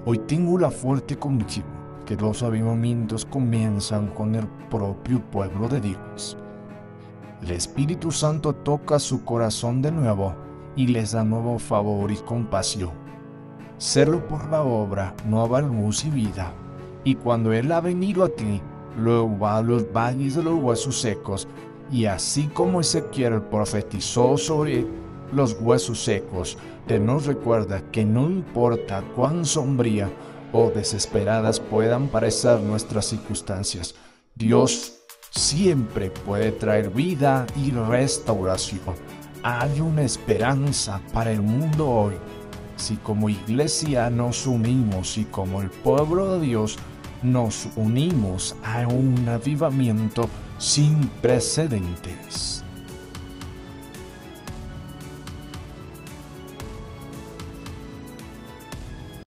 Hoy tengo la fuerte convicción que los avivamientos comienzan con el propio pueblo de Dios. El Espíritu Santo toca su corazón de nuevo y les da nuevo favor y compasión. Serlo por la obra, nueva luz y vida. Y cuando Él ha venido aquí, luego va a los valles de los huesos secos, y así como Ezequiel profetizó sobre los huesos secos, Él nos recuerda que no importa cuán sombría o desesperadas puedan parecer nuestras circunstancias, Dios siempre puede traer vida y restauración. Hay una esperanza para el mundo hoy. Si como iglesia nos unimos y como el pueblo de Dios nos unimos a un avivamiento sin precedentes.